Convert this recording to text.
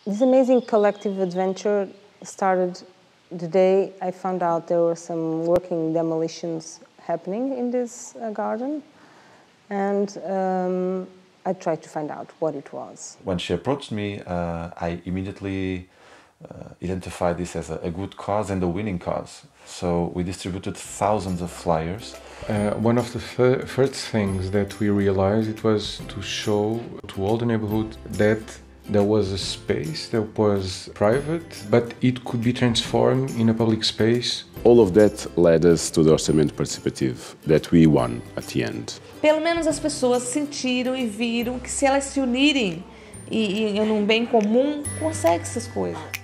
This amazing collective adventure started the day I found out there were some working demolitions happening in this garden, and I tried to find out what it was. When she approached me, I immediately identified this as a good cause and a winning cause. So we distributed thousands of flyers. One of the first things that we realized it was to show to all the neighborhood that there was a space that was private, but it could be transformed in a public space. All of that led us to the orçamento participativo that we won at the end. Pelo menos as pessoas sentiram e viram que se elas se unirem e num bem comum, conseguem essas coisas.